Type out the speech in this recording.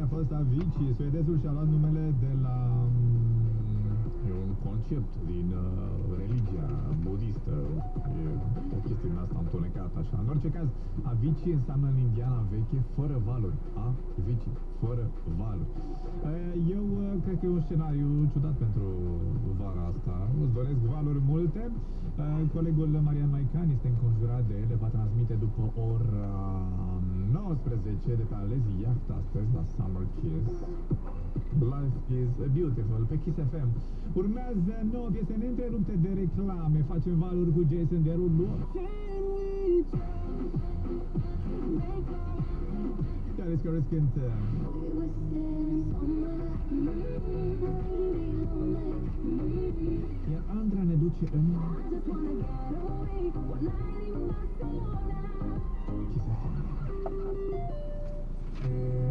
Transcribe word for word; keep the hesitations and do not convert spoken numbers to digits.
a fost Avicii. Suedezul și-a luat numele de la e un concept din uh, religia budistă. E o chestie din asta întunecată așa. În orice caz, Avicii înseamnă în indiana veche fără valuri. Avicii, fără valuri. Eu uh, cred că e un scenariu ciudat pentru vara asta. Îți doresc valuri multe. Uh, colegul Marian Maican este înconjurat de ele. Va transmite după ora nouăsprezece de pe Alezi Yacht astăzi la Summer Kiss. Life is beautiful pe Kiss F M. Urmează nouă piese neîntrerupte de reclame. Facem valuri cu Jason Derulo. Care Scorus cântă iar Andra ne duce în Kiss F M.